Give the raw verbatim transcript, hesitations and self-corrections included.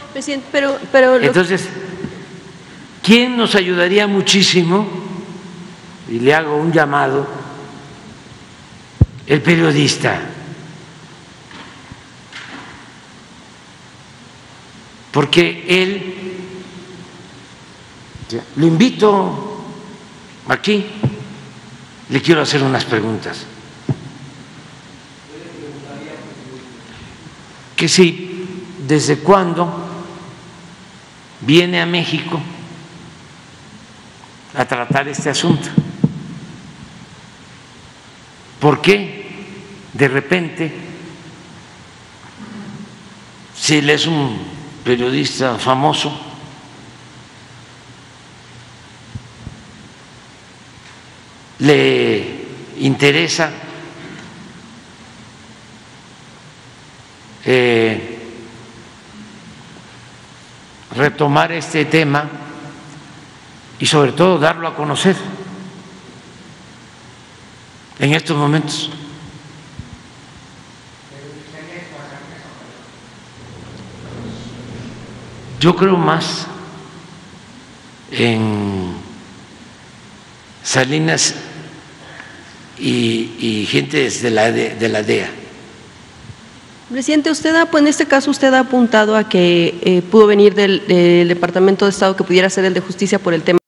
Presidente, pero, pero Entonces, ¿quién nos ayudaría muchísimo? Y le hago un llamado, el periodista. Porque él, lo invito aquí, le quiero hacer unas preguntas. Que si, ¿desde cuándo viene a México a tratar este asunto? ¿Por qué de repente, si él es un periodista famoso, le interesa eh, retomar este tema y sobre todo darlo a conocer en estos momentos? Yo creo más en Salinas y, y gente de la, de la D E A. Presidente, usted ha, en este caso usted ha apuntado a que eh, pudo venir del, del Departamento de Estado, que pudiera ser el de Justicia por el tema